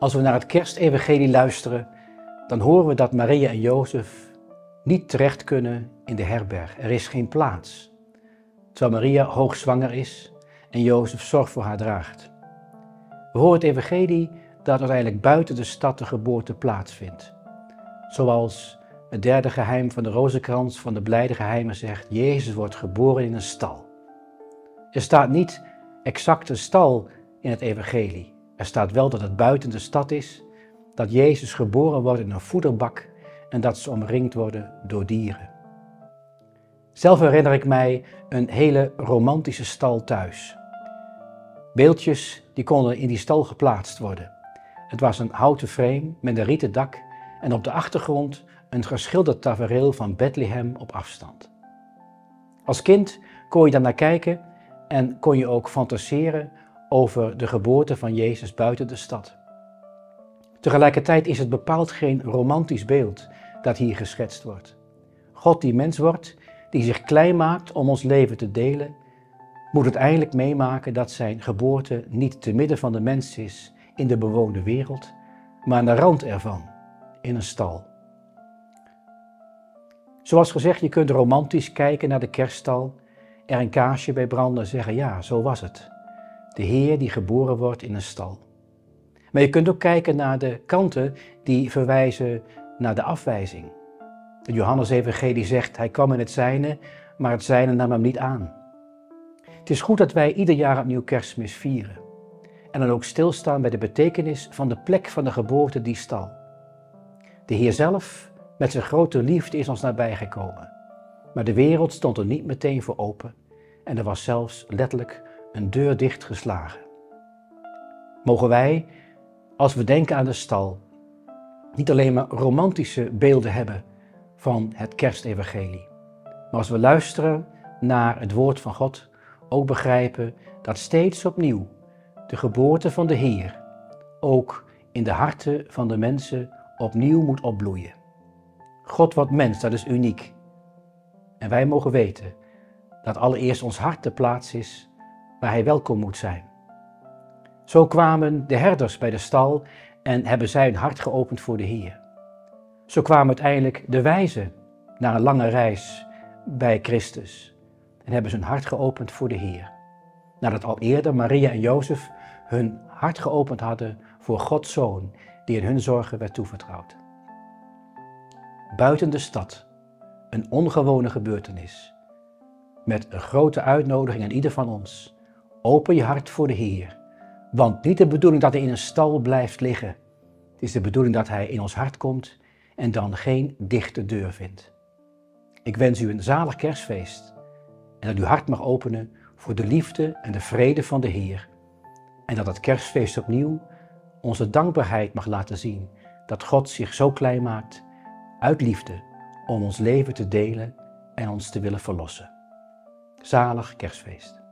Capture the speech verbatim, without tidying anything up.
Als we naar het kerstevangelie luisteren, dan horen we dat Maria en Jozef niet terecht kunnen in de herberg. Er is geen plaats. Terwijl Maria hoogzwanger is en Jozef zorg voor haar draagt. We horen het evangelie dat uiteindelijk buiten de stad de geboorte plaatsvindt. Zoals het derde geheim van de rozenkrans van de blijde geheimen zegt, Jezus wordt geboren in een stal. Er staat niet exact een stal in het evangelie. Er staat wel dat het buiten de stad is, dat Jezus geboren wordt in een voederbak en dat ze omringd worden door dieren. Zelf herinner ik mij een hele romantische stal thuis. Beeldjes die konden in die stal geplaatst worden. Het was een houten frame met een rieten dak en op de achtergrond een geschilderd tafereel van Bethlehem op afstand. Als kind kon je daar naar kijken en kon je ook fantaseren over de geboorte van Jezus buiten de stad. Tegelijkertijd is het bepaald geen romantisch beeld dat hier geschetst wordt. God die mens wordt, die zich klein maakt om ons leven te delen, moet uiteindelijk meemaken dat zijn geboorte niet te midden van de mens is in de bewoonde wereld, maar aan de rand ervan, in een stal. Zoals gezegd, je kunt romantisch kijken naar de kerststal, er een kaarsje bij branden en zeggen, ja, zo was het. De Heer die geboren wordt in een stal. Maar je kunt ook kijken naar de kanten die verwijzen naar de afwijzing. De Johannes-evangelie zegt, hij kwam in het zijne, maar het zijne nam hem niet aan. Het is goed dat wij ieder jaar opnieuw Kerstmis vieren. En dan ook stilstaan bij de betekenis van de plek van de geboorte die stal. De Heer zelf, met zijn grote liefde, is ons nabijgekomen. Maar de wereld stond er niet meteen voor open. En er was zelfs letterlijk een deur dichtgeslagen. Mogen wij, als we denken aan de stal, niet alleen maar romantische beelden hebben van het kerstevangelie. Maar als we luisteren naar het woord van God, ook begrijpen dat steeds opnieuw de geboorte van de Heer ook in de harten van de mensen opnieuw moet opbloeien. God wordt mens, dat is uniek. En wij mogen weten dat allereerst ons hart de plaats is waar hij welkom moet zijn. Zo kwamen de herders bij de stal en hebben zij hun hart geopend voor de Heer. Zo kwamen uiteindelijk de wijzen na een lange reis bij Christus en hebben ze hun hart geopend voor de Heer. Nadat al eerder Maria en Jozef hun hart geopend hadden voor Gods Zoon die in hun zorgen werd toevertrouwd. Buiten de stad, een ongewone gebeurtenis, met een grote uitnodiging aan ieder van ons. Open je hart voor de Heer, want niet de bedoeling dat hij in een stal blijft liggen. Het is de bedoeling dat hij in ons hart komt en dan geen dichte deur vindt. Ik wens u een zalig kerstfeest en dat uw hart mag openen voor de liefde en de vrede van de Heer. En dat het kerstfeest opnieuw onze dankbaarheid mag laten zien dat God zich zo klein maakt uit liefde om ons leven te delen en ons te willen verlossen. Zalig kerstfeest.